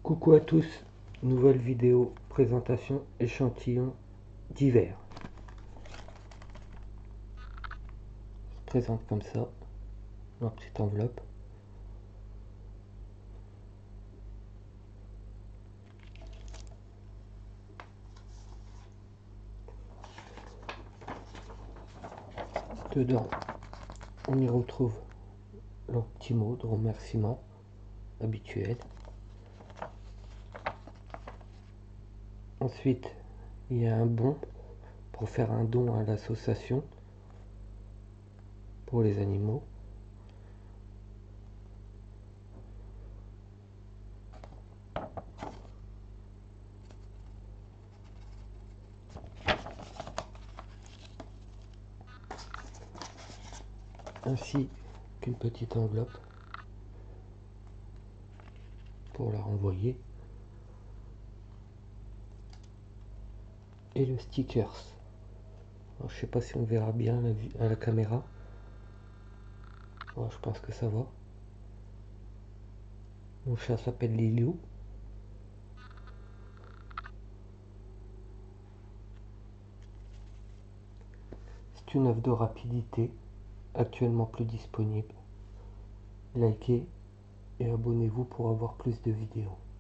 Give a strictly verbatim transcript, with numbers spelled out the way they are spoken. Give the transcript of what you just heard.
Coucou à tous, nouvelle vidéo présentation échantillon d'hiver. Ça se présente comme ça, dans une petite enveloppe. Dedans, on y retrouve leur petit mot de remerciement habituel. Ensuite, il y a un bon pour faire un don à l'association pour les animaux. Ainsi qu'une petite enveloppe pour la renvoyer. Et le stickers. Alors, je sais pas si on verra bien à la caméra. Alors, je pense que ça va. Mon chat s'appelle Liliou. C'est une œuvre de rapidité, actuellement plus disponible. Likez et abonnez-vous pour avoir plus de vidéos.